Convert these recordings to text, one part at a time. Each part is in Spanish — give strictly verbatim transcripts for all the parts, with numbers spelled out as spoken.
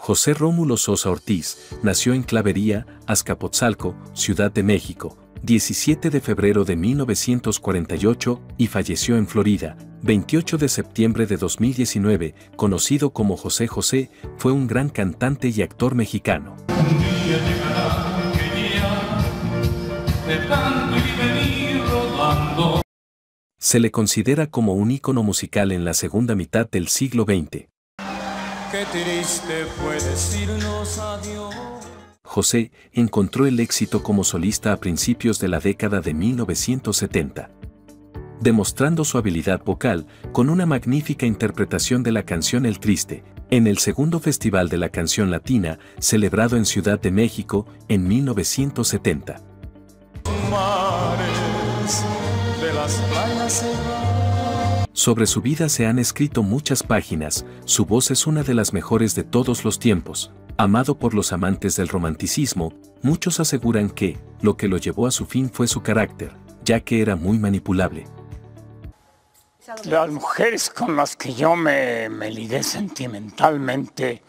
José Rómulo Sosa Ortiz nació en Clavería, Azcapotzalco, Ciudad de México, diecisiete de febrero de mil novecientos cuarenta y ocho y falleció en Florida, veintiocho de septiembre de dos mil diecinueve, conocido como José José, fue un gran cantante y actor mexicano. Un día llegará que ya, de tanto ir y venir rodando. Se le considera como un ícono musical en la segunda mitad del siglo veinte. Qué triste fue decirnos adiós. José encontró el éxito como solista a principios de la década de mil novecientos setenta, demostrando su habilidad vocal con una magnífica interpretación de la canción El Triste, en el segundo Festival de la Canción Latina, celebrado en Ciudad de México en mil novecientos setenta. Mares de las playas se van. Sobre su vida se han escrito muchas páginas, su voz es una de las mejores de todos los tiempos. Amado por los amantes del romanticismo, muchos aseguran que lo que lo llevó a su fin fue su carácter, ya que era muy manipulable. Las mujeres con las que yo me, me ligué sentimentalmente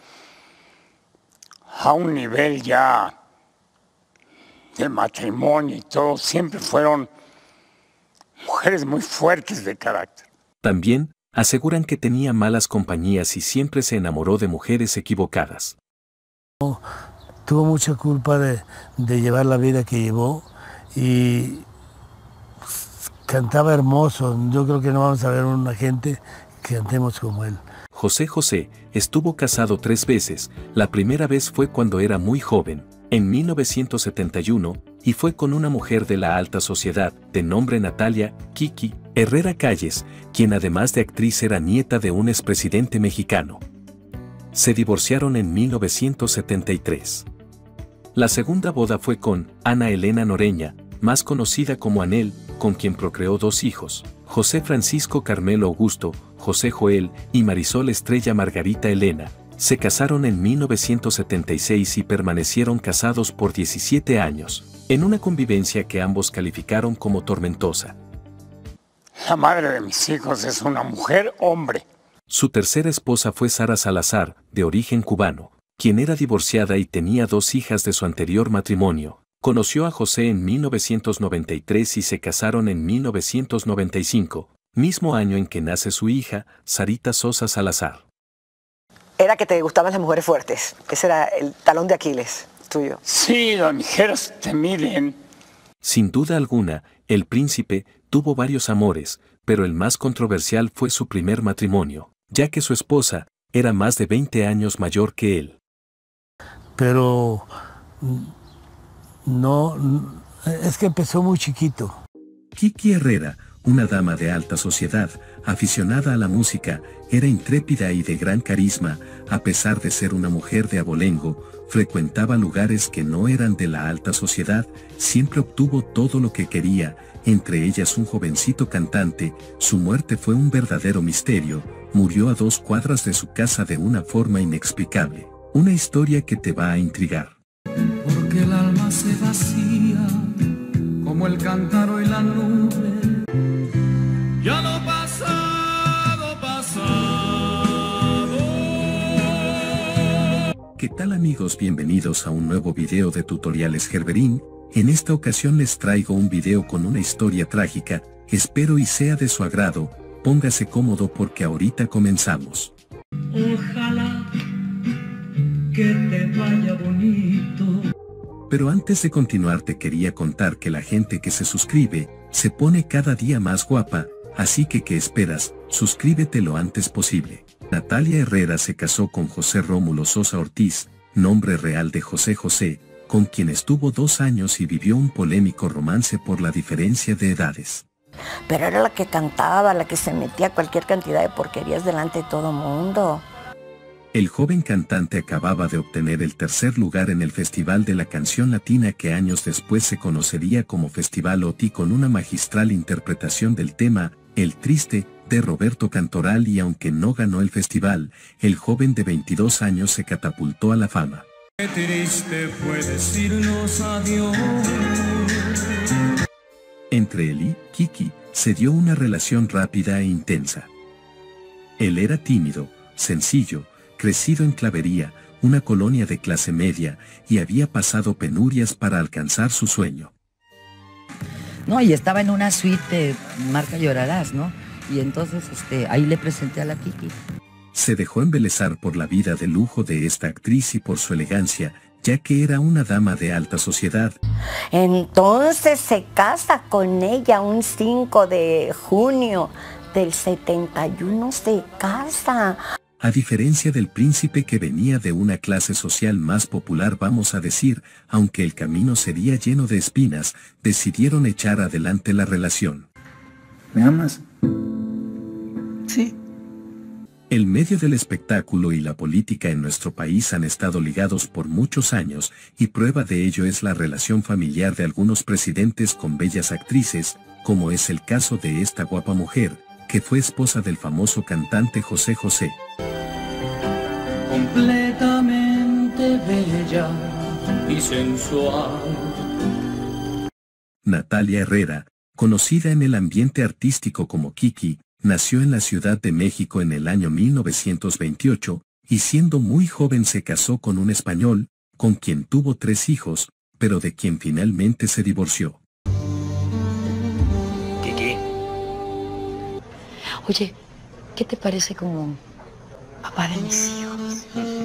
a un nivel ya de matrimonio y todo, siempre fueron mujeres muy fuertes de carácter. También aseguran que tenía malas compañías y siempre se enamoró de mujeres equivocadas. Tuvo mucha culpa de, de llevar la vida que llevó y cantaba hermoso. Yo creo que no vamos a ver una gente que cantemos como él. José José estuvo casado tres veces. La primera vez fue cuando era muy joven, en mil novecientos setenta y uno, y fue con una mujer de la alta sociedad, de nombre Natalia Kiki Herrera Calles, quien además de actriz era nieta de un expresidente mexicano. Se divorciaron en mil novecientos setenta y tres. La segunda boda fue con Ana Elena Noreña, más conocida como Anel, con quien procreó dos hijos, José Francisco Carmelo Augusto, José Joel y Marisol Estrella Margarita Elena. Se casaron en mil novecientos setenta y seis y permanecieron casados por diecisiete años, en una convivencia que ambos calificaron como tormentosa. La madre de mis hijos es una mujer hombre. Su tercera esposa fue Sara Salazar, de origen cubano, quien era divorciada y tenía dos hijas de su anterior matrimonio. Conoció a José en mil novecientos noventa y tres y se casaron en mil novecientos noventa y cinco, mismo año en que nace su hija, Sarita Sosa Salazar. Era que te gustaban las mujeres fuertes. Ese era el talón de Aquiles tuyo. Sí, las mujeres te miden. Sin duda alguna, el príncipe tuvo varios amores, pero el más controversial fue su primer matrimonio, ya que su esposa era más de veinte años mayor que él. Pero no, es que empezó muy chiquito. Kiki Herrera, una dama de alta sociedad, aficionada a la música, era intrépida y de gran carisma. A pesar de ser una mujer de abolengo, frecuentaba lugares que no eran de la alta sociedad, siempre obtuvo todo lo que quería, entre ellas un jovencito cantante. Su muerte fue un verdadero misterio, murió a dos cuadras de su casa de una forma inexplicable. Una historia que te va a intrigar. Porque el alma se vacía como el cántaro y la nube. Ya lo pasado, pasado. ¿Qué tal amigos? Bienvenidos a un nuevo video de Tutoriales Gerberín. En esta ocasión les traigo un video con una historia trágica, espero y sea de su agrado. Póngase cómodo porque ahorita comenzamos. Ojalá que te vaya bonito. Pero antes de continuar te quería contar que la gente que se suscribe, se pone cada día más guapa, así que ¿qué esperas? Suscríbete lo antes posible. Natalia Herrera se casó con José Rómulo Sosa Ortiz, nombre real de José José, con quien estuvo dos años y vivió un polémico romance por la diferencia de edades. Pero era la que cantaba, la que se metía cualquier cantidad de porquerías delante de todo mundo. El joven cantante acababa de obtener el tercer lugar en el Festival de la Canción Latina, que años después se conocería como Festival O T I, con una magistral interpretación del tema El Triste, de Roberto Cantoral, y aunque no ganó el festival, el joven de veintidós años se catapultó a la fama. Qué triste fue decirnos adiós. Entre él y Kiki se dio una relación rápida e intensa. Él era tímido, sencillo, crecido en Clavería, una colonia de clase media, y había pasado penurias para alcanzar su sueño. No, y estaba en una suite, marca Llorarás, ¿no? Y entonces este, ahí le presenté a la Kiki. Se dejó embelesar por la vida de lujo de esta actriz y por su elegancia, ya que era una dama de alta sociedad. Entonces se casa con ella un cinco de junio del setenta y uno, se casa. A diferencia del príncipe que venía de una clase social más popular, vamos a decir, aunque el camino sería lleno de espinas, decidieron echar adelante la relación. ¿Me amas? Sí. El medio del espectáculo y la política en nuestro país han estado ligados por muchos años, y prueba de ello es la relación familiar de algunos presidentes con bellas actrices, como es el caso de esta guapa mujer, que fue esposa del famoso cantante José José. Completamente bella y sensual. Natalia Herrera, conocida en el ambiente artístico como Kiki, nació en la Ciudad de México en el año mil novecientos veintiocho, y siendo muy joven se casó con un español, con quien tuvo tres hijos, pero de quien finalmente se divorció. Kiki. Oye, ¿qué te parece como papá de mis hijos?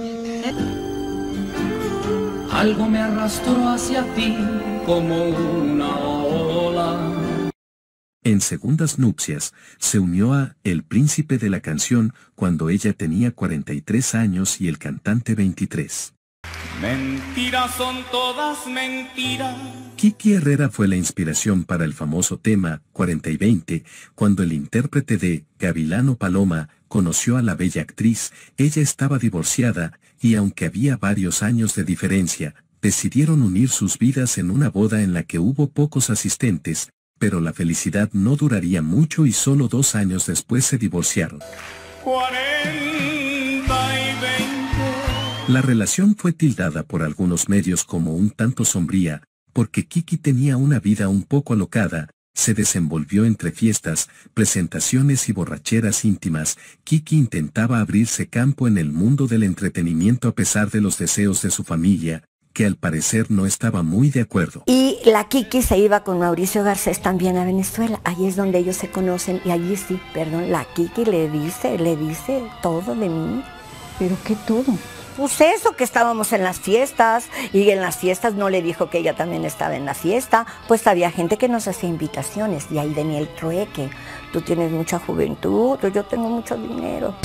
Algo me arrastró hacia ti como una ola. En segundas nupcias, se unió a El Príncipe de la Canción cuando ella tenía cuarenta y tres años y el cantante veintitrés. Mentiras son todas mentiras. Kiki Herrera fue la inspiración para el famoso tema cuarenta y veinte, cuando el intérprete de Gavilano Paloma conoció a la bella actriz. Ella estaba divorciada, y aunque había varios años de diferencia, decidieron unir sus vidas en una boda en la que hubo pocos asistentes, pero la felicidad no duraría mucho y solo dos años después se divorciaron. cuarenta y veinte. La relación fue tildada por algunos medios como un tanto sombría, porque Kiki tenía una vida un poco alocada, se desenvolvió entre fiestas, presentaciones y borracheras íntimas. Kiki intentaba abrirse campo en el mundo del entretenimiento a pesar de los deseos de su familia, que al parecer no estaba muy de acuerdo. Y la Kiki se iba con Mauricio Garcés también a Venezuela. Ahí es donde ellos se conocen y allí sí, perdón, la Kiki le dice, le dice todo de mí. ¿Pero qué todo? Pues eso, que estábamos en las fiestas, y en las fiestas no le dijo que ella también estaba en la fiesta, pues había gente que nos hacía invitaciones, y ahí venía el trueque. Tú tienes mucha juventud, yo tengo mucho dinero.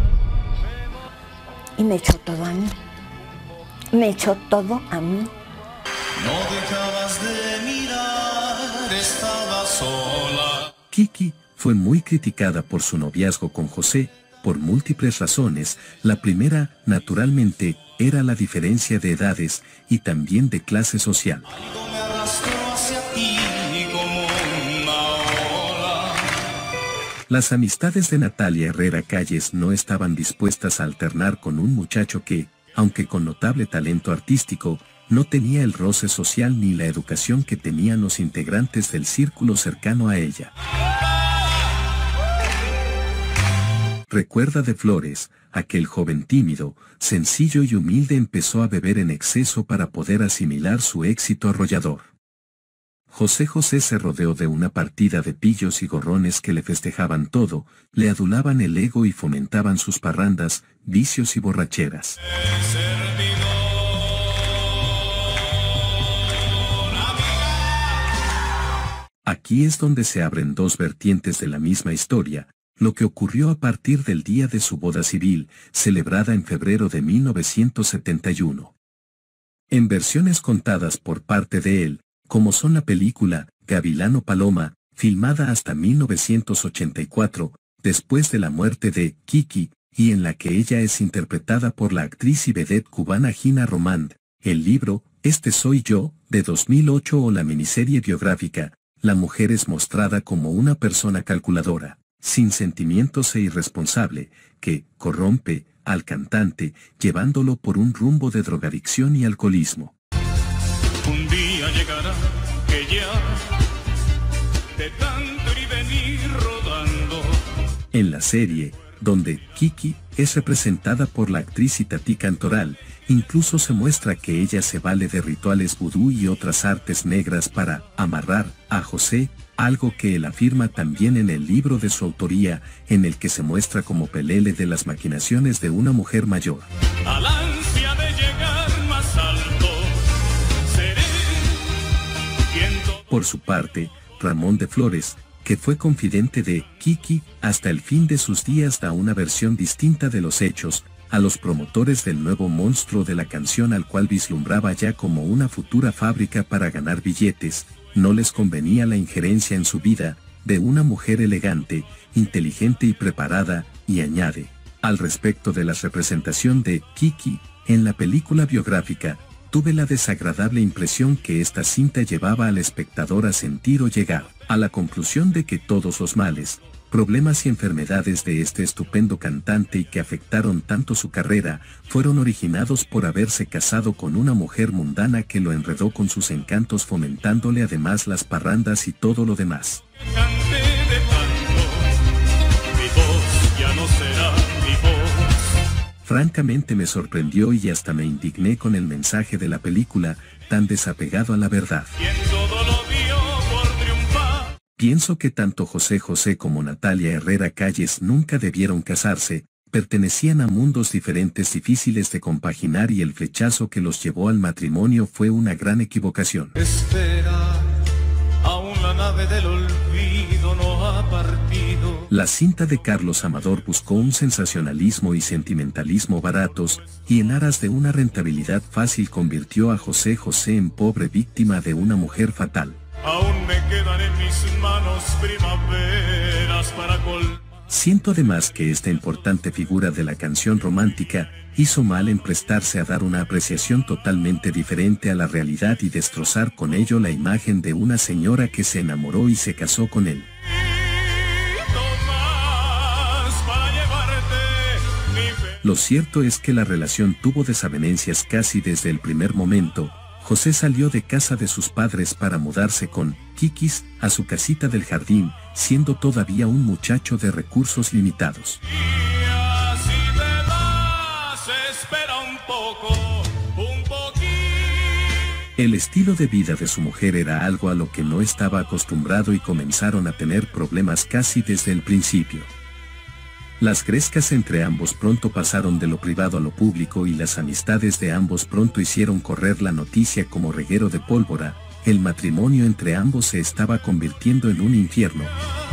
Y me echó todo a mí. Me echó todo a mí. No dejabas de mirar, estaba sola. Kiki fue muy criticada por su noviazgo con José, por múltiples razones. La primera, naturalmente, era la diferencia de edades y también de clase social. Algo me arrastró hacia ti como una ola. Las amistades de Natalia Herrera Calles no estaban dispuestas a alternar con un muchacho que, aunque con notable talento artístico, no tenía el roce social ni la educación que tenían los integrantes del círculo cercano a ella. Recuerda de Flores, aquel joven tímido, sencillo y humilde empezó a beber en exceso para poder asimilar su éxito arrollador. José José se rodeó de una partida de pillos y gorrones que le festejaban todo, le adulaban el ego y fomentaban sus parrandas, vicios y borracheras. Aquí es donde se abren dos vertientes de la misma historia, lo que ocurrió a partir del día de su boda civil, celebrada en febrero de mil novecientos setenta y uno. En versiones contadas por parte de él, como son la película Gavilano Paloma, filmada hasta mil novecientos ochenta y cuatro, después de la muerte de Kiki, y en la que ella es interpretada por la actriz y vedette cubana Gina Román, el libro Este soy yo, de dos mil ocho, o la miniserie biográfica, la mujer es mostrada como una persona calculadora, sin sentimientos e irresponsable, que corrompe al cantante, llevándolo por un rumbo de drogadicción y alcoholismo. Un día llegará que ya de tanto ir y venir rodando. En la serie, donde Kiki es representada por la actriz Itatí Cantoral, Incluso se muestra que ella se vale de rituales vudú y otras artes negras para amarrar a José, algo que él afirma también en el libro de su autoría, en el que se muestra como pelele de las maquinaciones de una mujer mayor. Al ansia de llegar más alto, seré quien todo... Por su parte, Ramón de Flores, que fue confidente de Kiki, hasta el fin de sus días da una versión distinta de los hechos, a los promotores del nuevo monstruo de la canción al cual vislumbraba ya como una futura fábrica para ganar billetes, no les convenía la injerencia en su vida, de una mujer elegante, inteligente y preparada, y añade, al respecto de la representación de Kiki, en la película biográfica, tuve la desagradable impresión que esta cinta llevaba al espectador a sentir o llegar a la conclusión de que todos los males, problemas y enfermedades de este estupendo cantante y que afectaron tanto su carrera, fueron originados por haberse casado con una mujer mundana que lo enredó con sus encantos, fomentándole además las parrandas y todo lo demás. Canté de tanto, mi voz ya no será mi voz. Francamente me sorprendió y hasta me indigné con el mensaje de la película, tan desapegado a la verdad. Quien todo lo dio por triunfar. Pienso que tanto José José como Natalia Herrera Calles nunca debieron casarse, pertenecían a mundos diferentes difíciles de compaginar y el flechazo que los llevó al matrimonio fue una gran equivocación. Espera, aún la nave del olvido no ha partido. La cinta de Carlos Amador buscó un sensacionalismo y sentimentalismo baratos, y en aras de una rentabilidad fácil convirtió a José José en pobre víctima de una mujer fatal. Aún me quedan en mis manos primaveras para col... Siento además que esta importante figura de la canción romántica hizo mal en prestarse a dar una apreciación totalmente diferente a la realidad y destrozar con ello la imagen de una señora que se enamoró y se casó con él. Lo cierto es que la relación tuvo desavenencias casi desde el primer momento. José salió de casa de sus padres para mudarse con Kikis a su casita del jardín, siendo todavía un muchacho de recursos limitados. El estilo de vida de su mujer era algo a lo que no estaba acostumbrado y comenzaron a tener problemas casi desde el principio. Las grescas entre ambos pronto pasaron de lo privado a lo público y las amistades de ambos pronto hicieron correr la noticia como reguero de pólvora. El matrimonio entre ambos se estaba convirtiendo en un infierno.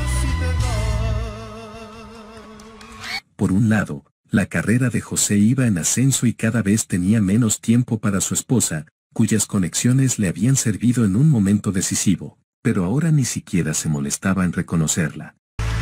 Por un lado, la carrera de José iba en ascenso y cada vez tenía menos tiempo para su esposa, cuyas conexiones le habían servido en un momento decisivo, pero ahora ni siquiera se molestaba en reconocerla.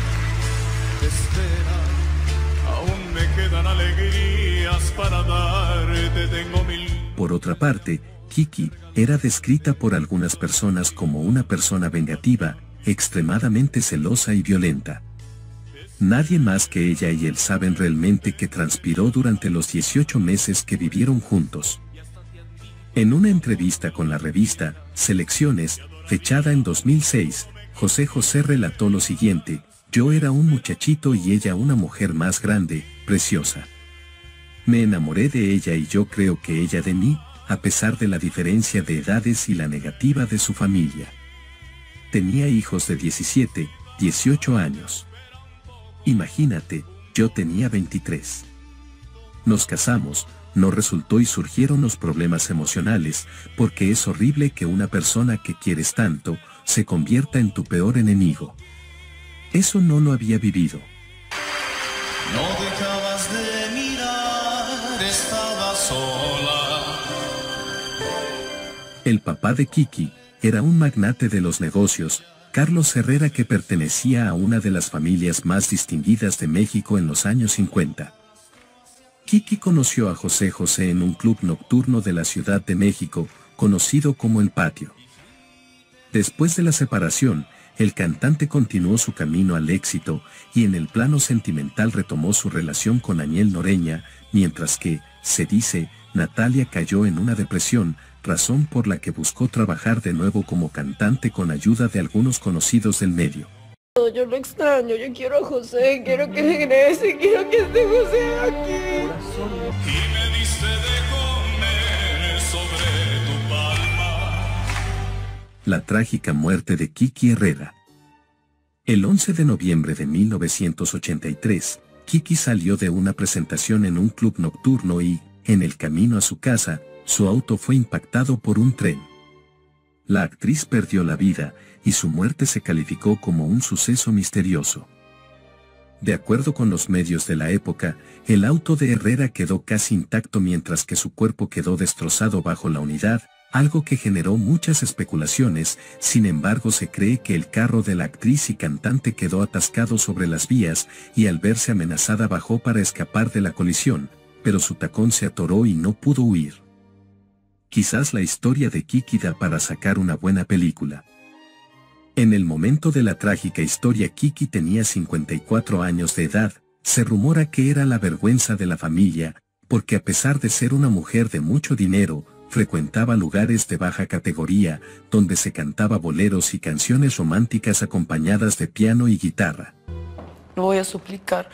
Quedan alegrías para darte, tengo mil... Por otra parte, Kiki era descrita por algunas personas como una persona vengativa, extremadamente celosa y violenta. Nadie más que ella y él saben realmente qué transpiró durante los dieciocho meses que vivieron juntos. En una entrevista con la revista Selecciones, fechada en dos mil seis, José José relató lo siguiente: yo era un muchachito y ella una mujer más grande, preciosa. Me enamoré de ella y yo creo que ella de mí, a pesar de la diferencia de edades y la negativa de su familia. Tenía hijos de diecisiete, dieciocho años. Imagínate, yo tenía veintitrés. Nos casamos, no resultó y surgieron los problemas emocionales, porque es horrible que una persona que quieres tanto, se convierta en tu peor enemigo. Eso no lo había vivido. No dejabas de mirar, estaba sola. El papá de Kiki era un magnate de los negocios, Carlos Herrera, que pertenecía a una de las familias más distinguidas de México en los años cincuenta. Kiki conoció a José José en un club nocturno de la Ciudad de México, conocido como El Patio. Después de la separación, el cantante continuó su camino al éxito y en el plano sentimental retomó su relación con Aniel Noreña, mientras que, se dice, Natalia cayó en una depresión, razón por la que buscó trabajar de nuevo como cantante con ayuda de algunos conocidos del medio. Yo lo extraño, yo quiero a José, quiero que regrese, quiero que esté José aquí. Y me diste de comer. la trágica muerte de Kiki Herrera. El once de noviembre de mil novecientos ochenta y tres, Kiki salió de una presentación en un club nocturno y, en el camino a su casa, su auto fue impactado por un tren. La actriz perdió la vida, y su muerte se calificó como un suceso misterioso. De acuerdo con los medios de la época, el auto de Herrera quedó casi intacto mientras que su cuerpo quedó destrozado bajo la unidad, algo que generó muchas especulaciones. Sin embargo, se cree que el carro de la actriz y cantante quedó atascado sobre las vías y al verse amenazada bajó para escapar de la colisión, pero su tacón se atoró y no pudo huir. Quizás la historia de Kiki da para sacar una buena película. En el momento de la trágica historia, Kiki tenía cincuenta y cuatro años de edad. Se rumora que era la vergüenza de la familia, porque a pesar de ser una mujer de mucho dinero, frecuentaba lugares de baja categoría, donde se cantaba boleros y canciones románticas acompañadas de piano y guitarra. No voy a suplicar,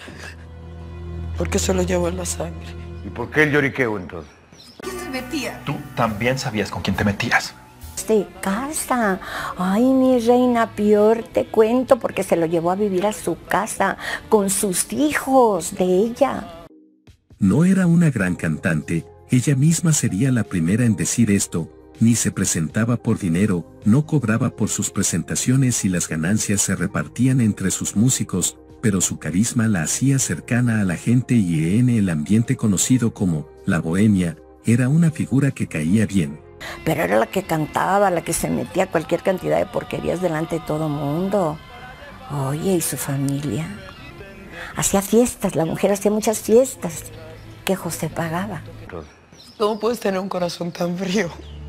porque se lo llevo en la sangre. ¿Y por qué el lloriqueo entonces? ¿Quién se metía? Tú también sabías con quién te metías. De casa. Ay, mi reina, peor te cuento, porque se lo llevó a vivir a su casa, con sus hijos de ella. No era una gran cantante, ella misma sería la primera en decir esto, ni se presentaba por dinero, no cobraba por sus presentaciones y las ganancias se repartían entre sus músicos, pero su carisma la hacía cercana a la gente y en el ambiente conocido como la bohemia, era una figura que caía bien. Pero era la que cantaba, la que se metía cualquier cantidad de porquerías delante de todo mundo. Oye, ¿y su familia? Hacía fiestas, la mujer hacía muchas fiestas que José pagaba. ¿Cómo puedes tener un corazón tan frío?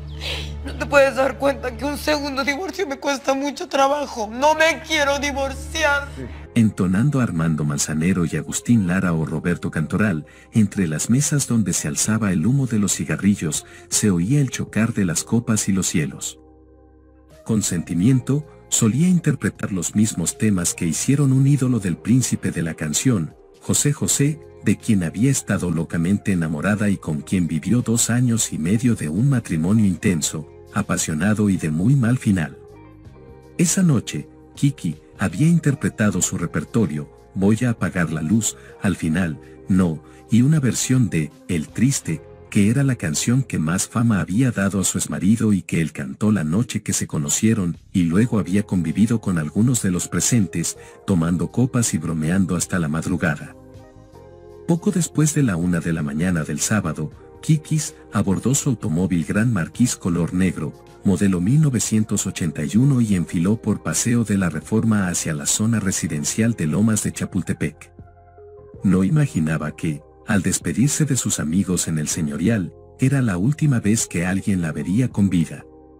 No te puedes dar cuenta que un segundo divorcio me cuesta mucho trabajo. No me quiero divorciar. Entonando Armando Manzanero y Agustín Lara o Roberto Cantoral, entre las mesas donde se alzaba el humo de los cigarrillos, se oía el chocar de las copas y los cielos. Con sentimiento, solía interpretar los mismos temas que hicieron un ídolo del príncipe de la canción, José José, de quien había estado locamente enamorada y con quien vivió dos años y medio de un matrimonio intenso, apasionado y de muy mal final. Esa noche, Kiki había interpretado su repertorio, Voy a apagar la luz, al final, no, y una versión de El Triste, que era la canción que más fama había dado a su exmarido y que él cantó la noche que se conocieron, y luego había convivido con algunos de los presentes, tomando copas y bromeando hasta la madrugada. Poco después de la una de la mañana del sábado, Kikis abordó su automóvil Gran Marquis color negro, modelo mil novecientos ochenta y uno y enfiló por Paseo de la Reforma hacia la zona residencial de Lomas de Chapultepec. No imaginaba que, al despedirse de sus amigos en el Señorial, era la última vez que alguien la vería con vida.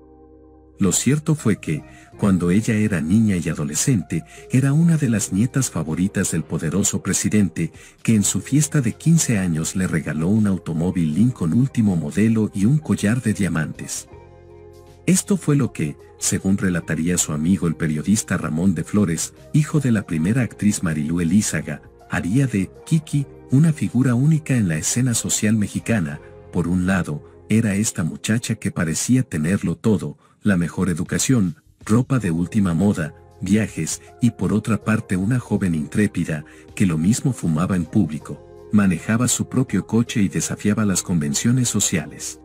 Lo cierto fue que, cuando ella era niña y adolescente, era una de las nietas favoritas del poderoso presidente, que en su fiesta de quince años le regaló un automóvil Lincoln último modelo y un collar de diamantes. Esto fue lo que, según relataría su amigo el periodista Ramón de Flores, hijo de la primera actriz Marilú Elízaga, haría de Kiki una figura única en la escena social mexicana. Por un lado, era esta muchacha que parecía tenerlo todo, la mejor educación, ropa de última moda, viajes, y por otra parte una joven intrépida, que lo mismo fumaba en público, manejaba su propio coche y desafiaba las convenciones sociales.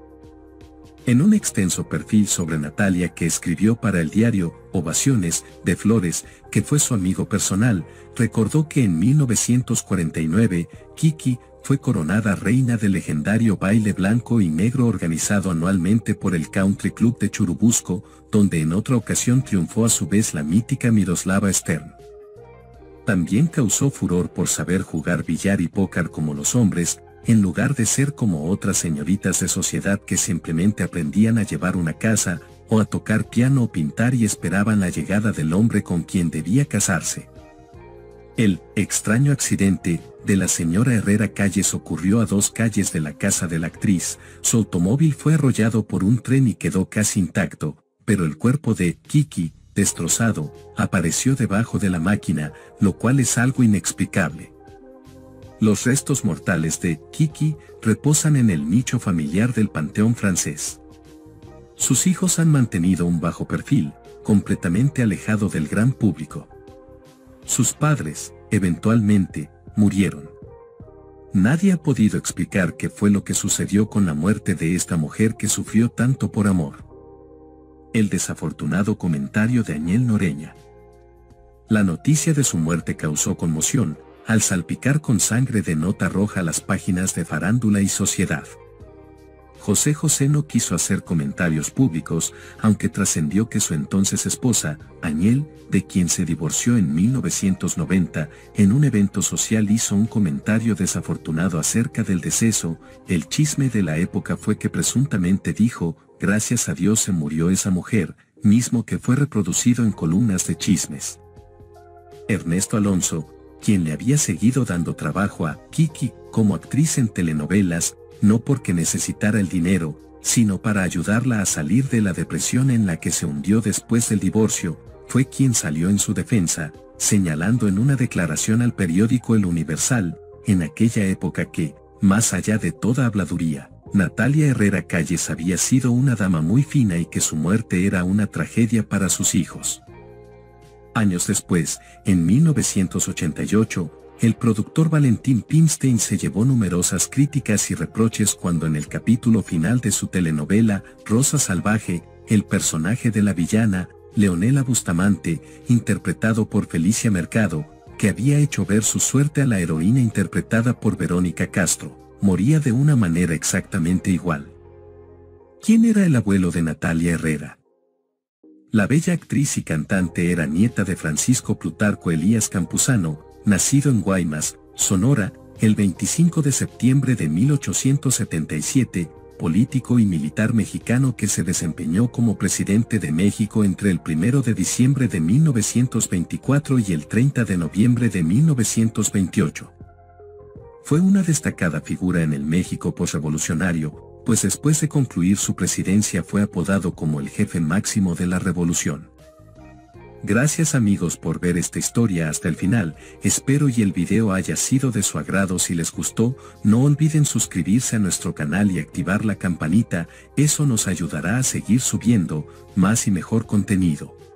En un extenso perfil sobre Natalia que escribió para el diario Ovaciones de Flores, que fue su amigo personal, recordó que en mil novecientos cuarenta y nueve, Kiki fue coronada reina del legendario baile blanco y negro organizado anualmente por el Country Club de Churubusco, donde en otra ocasión triunfó a su vez la mítica Miroslava Stern. También causó furor por saber jugar billar y póker como los hombres, en lugar de ser como otras señoritas de sociedad que simplemente aprendían a llevar una casa, o a tocar piano o pintar y esperaban la llegada del hombre con quien debía casarse. El extraño accidente de la señora Herrera Calles ocurrió a dos calles de la casa de la actriz. Su automóvil fue arrollado por un tren y quedó casi intacto, pero el cuerpo de Kiki, destrozado, apareció debajo de la máquina, lo cual es algo inexplicable. Los restos mortales de Kiki reposan en el nicho familiar del Panteón francés. Sus hijos han mantenido un bajo perfil, completamente alejado del gran público. Sus padres, eventualmente, murieron. Nadie ha podido explicar qué fue lo que sucedió con la muerte de esta mujer que sufrió tanto por amor. El desafortunado comentario de Añel Noreña. La noticia de su muerte causó conmoción, al salpicar con sangre de nota roja las páginas de Farándula y Sociedad. José José no quiso hacer comentarios públicos, aunque trascendió que su entonces esposa, Añel, de quien se divorció en mil novecientos noventa, en un evento social hizo un comentario desafortunado acerca del deceso. El chisme de la época fue que presuntamente dijo, gracias a Dios se murió esa mujer, mismo que fue reproducido en columnas de chismes. Ernesto Alonso, quien le había seguido dando trabajo a Kiki como actriz en telenovelas, no porque necesitara el dinero, sino para ayudarla a salir de la depresión en la que se hundió después del divorcio, fue quien salió en su defensa, señalando en una declaración al periódico El Universal, en aquella época que, más allá de toda habladuría, Natalia Herrera Calles había sido una dama muy fina y que su muerte era una tragedia para sus hijos. Años después, en mil novecientos ochenta y ocho, el productor Valentín Pimstein se llevó numerosas críticas y reproches cuando en el capítulo final de su telenovela, Rosa Salvaje, el personaje de la villana, Leonela Bustamante, interpretado por Felicia Mercado, que había hecho ver su suerte a la heroína interpretada por Verónica Castro, moría de una manera exactamente igual. ¿Quién era el abuelo de Natalia Herrera? La bella actriz y cantante era nieta de Francisco Plutarco Elías Campuzano, nacido en Guaymas, Sonora, el veinticinco de septiembre de mil ochocientos setenta y siete, político y militar mexicano que se desempeñó como presidente de México entre el primero de diciembre de mil novecientos veinticuatro y el treinta de noviembre de mil novecientos veintiocho. Fue una destacada figura en el México posrevolucionario, pues después de concluir su presidencia fue apodado como el jefe máximo de la revolución. Gracias amigos por ver esta historia hasta el final, espero y el video haya sido de su agrado. Si les gustó, no olviden suscribirse a nuestro canal y activar la campanita, eso nos ayudará a seguir subiendo más y mejor contenido.